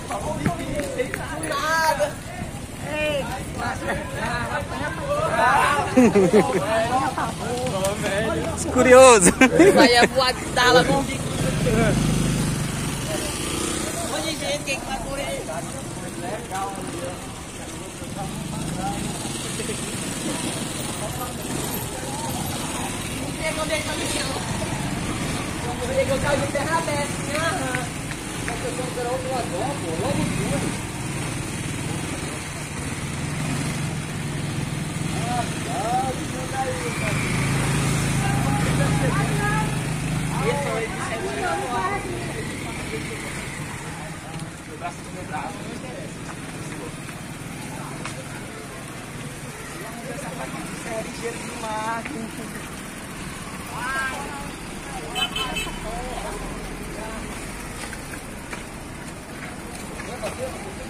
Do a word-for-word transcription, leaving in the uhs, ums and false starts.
Nada. Curioso. Vai é voar de tala, vamos ver. Onde gente, quem que vai correr? Legal. Não sei onde é que tá no chão. Vamos ver que eu caio de terra aberta. Aham. Mas eu vou virar outro lado, pô. Logo tudo. Cheiro de mar. Ai,